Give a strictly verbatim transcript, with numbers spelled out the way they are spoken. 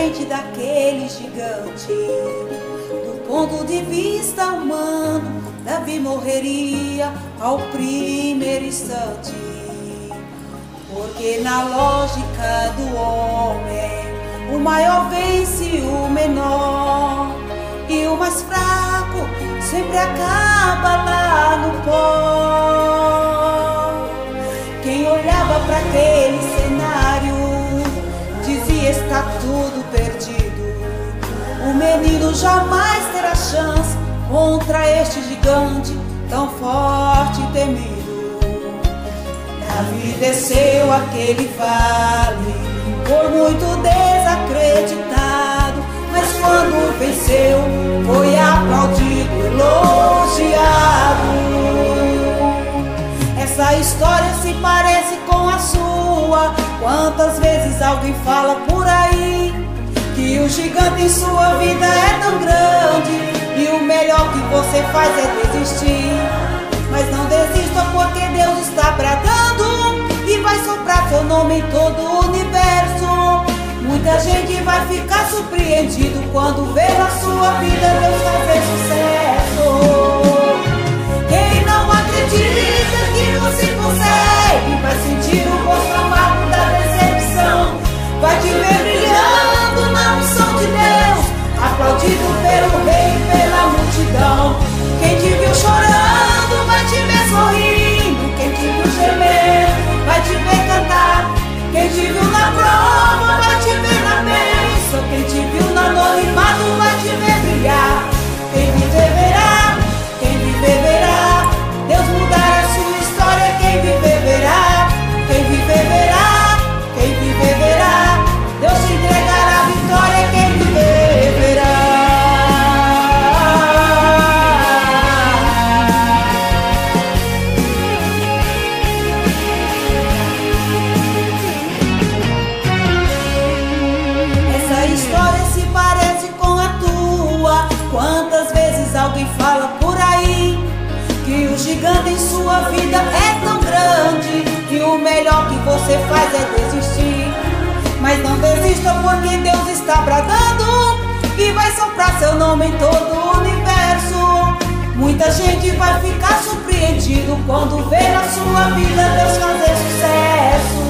diferente daquele gigante. Do ponto de vista humano, Davi morreria ao primeiro instante. Porque na lógica do homem, o maior vence o menor, e o mais fraco sempre acaba lá no pó. Quem olhava para aquele cenário dizia: está tudo perdido. O menino jamais terá chance contra este gigante tão forte e temido. Davi desceu aquele vale, por muito desacreditado, mas quando venceu, foi aplaudido, elogiado. Essa história se parece com a sua. Quantas vezes alguém fala por aí que o gigante em sua vida é tão grande e o melhor que você faz é desistir. Mas não desista, porque Deus está bradando e vai soprar seu nome em todo o universo. Muita gente vai ficar surpreendido quando vê na sua vida Deus fazer sucesso. Quem não acredita que você consegue vai sentir o gosto amargo da decepção. Vai te ver brilhando na unção de Deus, aplaudido pelo rei e pela multidão. Quem te viu chorando vai te ver sorrindo. Quem te viu gemendo vai te ver cantar. Quem te viu na prova vai te ver na bênção. Quem te viu no anonimato vai te ver brilhar. Quem viver verá, quem viver verá. Deus mudará a sua história. Quem viver verá, quem viver verá. Quem viver verá. Deus te entregará a vitória. Quem viver verá. Quantas vezes alguém fala por aí que o gigante em sua vida é tão grande e o melhor que você faz é desistir. Mas não desista, porque Deus está bradando e vai soprar seu nome em todo o universo. Muita gente vai ficar surpreendido quando vê na sua vida Deus fazer sucesso.